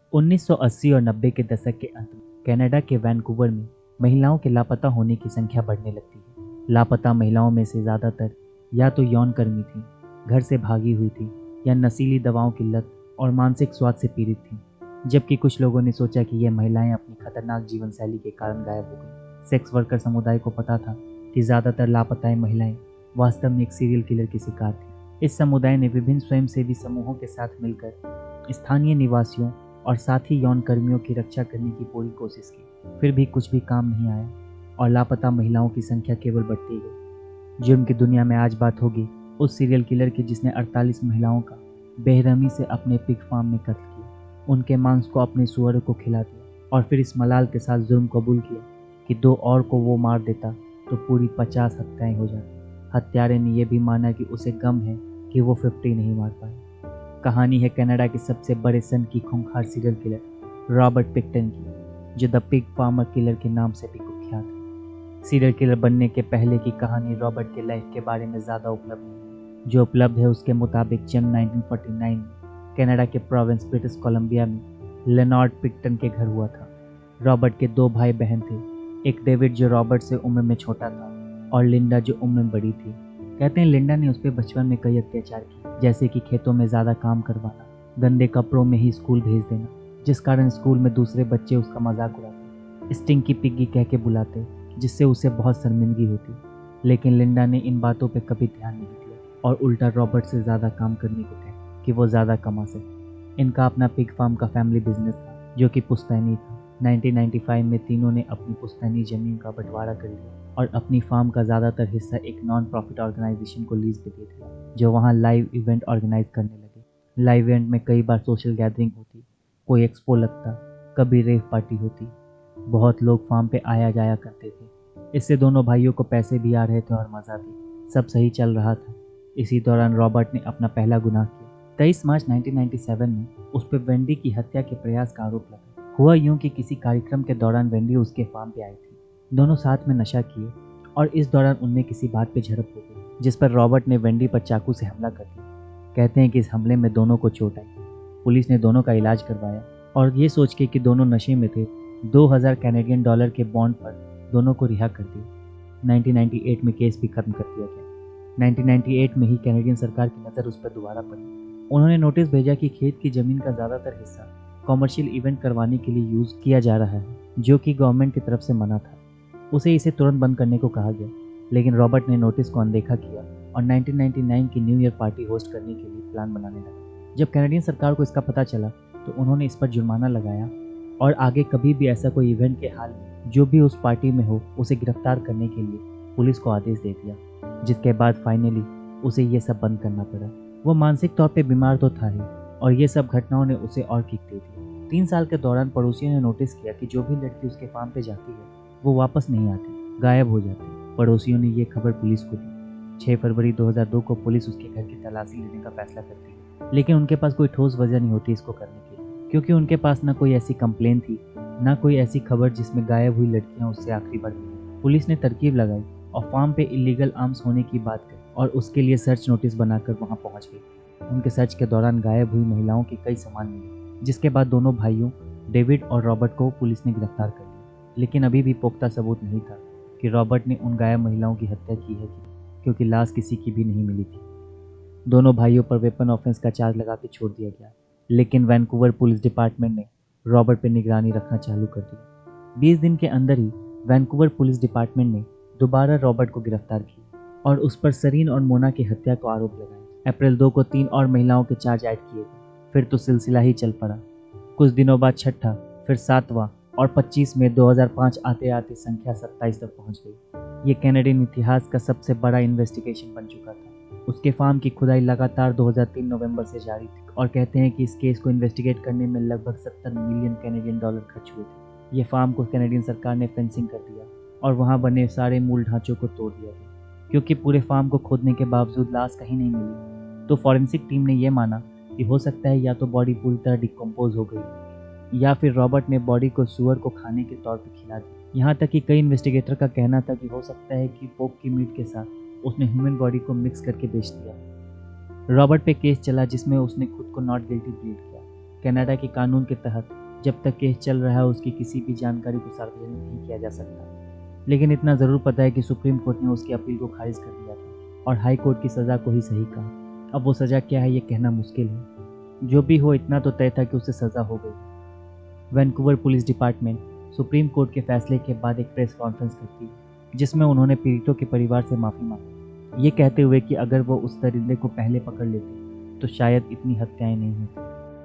1980 और 90 के दशक के अंत में कनाडा के वैंकूवर में महिलाओं के लापता होने की संख्या बढ़ने लगती है। लापता महिलाओं में से ज़्यादातर या तो यौनकर्मी थी, घर से भागी हुई थी, या नशीली दवाओं की लत और मानसिक स्वाद से पीड़ित थीं। जबकि कुछ लोगों ने सोचा कि ये महिलाएं अपनी खतरनाक जीवन शैली के कारण गायब हो गईं। सेक्स वर्कर समुदाय को पता था कि ज़्यादातर लापताएं महिलाएं वास्तव में एक सीरियल किलर की शिकार थी। इस समुदाय ने विभिन्न स्वयंसेवी समूहों के साथ मिलकर स्थानीय निवासियों और साथ ही यौन कर्मियों की रक्षा करने की पूरी कोशिश की। फिर भी कुछ भी काम नहीं आया और लापता महिलाओं की संख्या केवल बढ़ती गई। जुर्म की दुनिया में आज बात होगी उस सीरियल किलर की जिसने 48 महिलाओं का बेरहमी से अपने पिग फार्म में कत्ल किया, उनके मांस को अपने सुअरों को खिला दिया और फिर इस मलाल के साथ जुर्म कबूल किया कि 2 और को वो मार देता तो पूरी 50 हत्याएं हो जाती। हत्यारे ने यह भी माना कि उसे गम है कि वो 50 नहीं मार पाए। कहानी है कनाडा के सबसे बड़े सन की खूंखार सीरियल किलर रॉबर्ट पिक्टन की, जो द पिग फार्मर किलर के नाम से भी कुख्यात है। सीरियल किलर बनने के पहले की कहानी रॉबर्ट के लाइफ के बारे में ज़्यादा उपलब्ध नहीं। जो उपलब्ध है उसके मुताबिक जन्म 1949 में कनाडा के प्रोविंस ब्रिटिश कोलंबिया में लेनॉर्ड पिक्टन के घर हुआ था। रॉबर्ट के 2 भाई बहन थे, एक डेविड जो रॉबर्ट से उम्र में छोटा था और लिंडा जो उम्र में बड़ी थी। कहते हैं लिंडा ने उस पर बचपन में कई अत्याचार किए, जैसे कि खेतों में ज़्यादा काम करवाना, गंदे कपड़ों में ही स्कूल भेज देना, जिस कारण स्कूल में दूसरे बच्चे उसका मजाक उड़ाते, स्टिंकी पिग्गी कह के बुलाते, जिससे उसे बहुत शर्मिंदगी होती। लेकिन लिंडा ने इन बातों पर कभी ध्यान नहीं दिया और उल्टा रॉबर्ट से ज़्यादा काम करने को कहा कि वो ज़्यादा कमा सके। इनका अपना पिग फार्म का फैमिली बिजनेस था जो कि पुश्तैनी था। 1995 में तीनों ने अपनी पुश्तैनी जमीन का बंटवारा कर लिया और अपनी फार्म का ज़्यादातर हिस्सा एक नॉन प्रॉफिट ऑर्गेनाइजेशन को लीज पे दे दिया, जो वहाँ लाइव इवेंट ऑर्गेनाइज करने लगे। लाइव इवेंट में कई बार सोशल गैदरिंग होती, कोई एक्सपो लगता, कभी रेव पार्टी होती। बहुत लोग फार्म पे आया जाया करते थे। इससे दोनों भाइयों को पैसे भी आ रहे थे और मज़ा भी। सब सही चल रहा था। इसी दौरान रॉबर्ट ने अपना पहला गुनाह किया। 23 मार्च 1997 में उस पर वेंडी की हत्या के प्रयास का आरोप लगा। हुआ यूं कि किसी कार्यक्रम के दौरान वेंडी उसके फार्म पे आई थी। दोनों साथ में नशा किए और इस दौरान उनमें किसी बात पे झड़प हो गई, जिस पर रॉबर्ट ने वेंडी पर चाकू से हमला कर दिया। कहते हैं कि इस हमले में दोनों को चोट आई। पुलिस ने दोनों का इलाज करवाया और ये सोच के कि दोनों नशे में थे, $2000 कैनेडियन के बॉन्ड पर दोनों को रिहा कर दिया। 1998 में केस भी खत्म कर दिया गया। 1998 में ही कैनेडियन सरकार की नज़र उस पर दोबारा पड़ी। उन्होंने नोटिस भेजा कि खेत की जमीन का ज़्यादातर हिस्सा कॉमर्शियल इवेंट करवाने के लिए यूज़ किया जा रहा है, जो कि गवर्नमेंट की तरफ से मना था। उसे इसे तुरंत बंद करने को कहा गया, लेकिन रॉबर्ट ने नोटिस को अनदेखा किया और 1999 की न्यू ईयर पार्टी होस्ट करने के लिए प्लान बनाने लगा। जब कैनेडियन सरकार को इसका पता चला तो उन्होंने इस पर जुर्माना लगाया और आगे कभी भी ऐसा कोई इवेंट के हाल में जो भी उस पार्टी में हो उसे गिरफ्तार करने के लिए पुलिस को आदेश दे दिया, जिसके बाद फाइनली उसे ये सब बंद करना पड़ा। वो मानसिक तौर पे बीमार तो था ही और ये सब घटनाओं ने उसे और किक दे दी। 3 साल के दौरान पड़ोसियों ने नोटिस किया कि जो भी लड़की उसके फार्म पे जाती है वो वापस नहीं आती, गायब हो जाती। पड़ोसियों ने ये खबर पुलिस को दी। 6 फरवरी 2002 को पुलिस उसके घर की तलाशी लेने का फैसला करती है, लेकिन उनके पास कोई ठोस वजह नहीं होती इसको करने के लिए, क्योंकि उनके पास ना कोई ऐसी कंप्लेन थी, ना कोई ऐसी खबर जिसमें गायब हुई लड़कियां उससे आखिरी बार मिली। पुलिस ने तरकीब लगाई और फार्म पे इलीगल आर्म्स होने की बात कही और उसके लिए सर्च नोटिस बनाकर वहां पहुंच गई। उनके सर्च के दौरान गायब हुई महिलाओं के कई सामान मिले, जिसके बाद दोनों भाइयों डेविड और रॉबर्ट को पुलिस ने गिरफ्तार कर लिया। लेकिन अभी भी पुख्ता सबूत नहीं था कि रॉबर्ट ने उन गायब महिलाओं की हत्या की है, क्योंकि लाश किसी की भी नहीं मिली थी। दोनों भाइयों पर वेपन ऑफेंस का चार्ज लगा के छोड़ दिया गया, लेकिन वैंकूवर पुलिस डिपार्टमेंट ने रॉबर्ट पर निगरानी रखना चालू कर दिया। 20 दिन के अंदर ही वैंकूवर पुलिस डिपार्टमेंट ने दोबारा रॉबर्ट को गिरफ्तार किया और उस पर सरीन और मोना की हत्या को आरोप लगाया। अप्रैल 2 को 3 और महिलाओं के चार्ज ऐड किए गए। फिर तो सिलसिला ही चल पड़ा। कुछ दिनों बाद छठा, फिर 7वां और 25 मई 2005 आते आते संख्या 27 तक पहुंच गई। ये कैनेडियन इतिहास का सबसे बड़ा इन्वेस्टिगेशन बन चुका था। उसके फार्म की खुदाई लगातार 2003 नवंबर से जारी थी और कहते हैं कि इस केस को इन्वेस्टिगेट करने में लगभग 70 मिलियन कैनेडियन डॉलर खर्च हुए थे। ये फार्म को कैनेडियन सरकार ने फेंसिंग कर दिया और वहाँ बने सारे मूल ढांचों को तोड़ दिया गया। क्योंकि पूरे फार्म को खोदने के बावजूद लाश कहीं नहीं मिली, तो फॉरेंसिक टीम ने यह माना कि हो सकता है या तो बॉडी पूरी तरह डिकम्पोज हो गई या फिर रॉबर्ट ने बॉडी को सुअर को खाने के तौर पर खिला दिया। यहाँ तक कि कई इन्वेस्टिगेटर का कहना था कि हो सकता है कि पोक की मीट के साथ उसने ह्यूमन बॉडी को मिक्स करके बेच दिया। रॉबर्ट पे केस चला जिसमें उसने खुद को नॉट गिल्टी प्लीड किया। कनाडा के कानून के तहत जब तक केस चल रहा है उसकी किसी भी जानकारी को सार्वजनिक नहीं किया जा सकता। लेकिन इतना ज़रूर पता है कि सुप्रीम कोर्ट ने उसकी अपील को खारिज कर दिया था और हाई कोर्ट की सज़ा को ही सही कहा। अब वो सज़ा क्या है ये कहना मुश्किल है। जो भी हो, इतना तो तय था कि उसे सज़ा हो गई। Vancouver police department supreme court के फैसले के बाद एक प्रेस कॉन्फ्रेंस करती है जिसमें उन्होंने पीड़ितों के परिवार से माफ़ी मांगी, ये कहते हुए कि अगर वो उस दरिंदे को पहले पकड़ लेते तो शायद इतनी हत्याएं नहीं होती।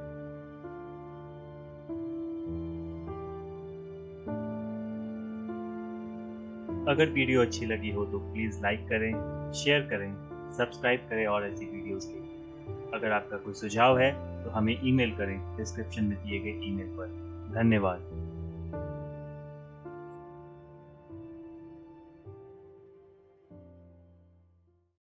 अगर वीडियो अच्छी लगी हो तो प्लीज़ लाइक करें, शेयर करें, सब्सक्राइब करें और ऐसी वीडियोस के लिए। अगर आपका कोई सुझाव है तो हमें ईमेल करें डिस्क्रिप्शन में दिए गए ईमेल पर। धन्यवाद।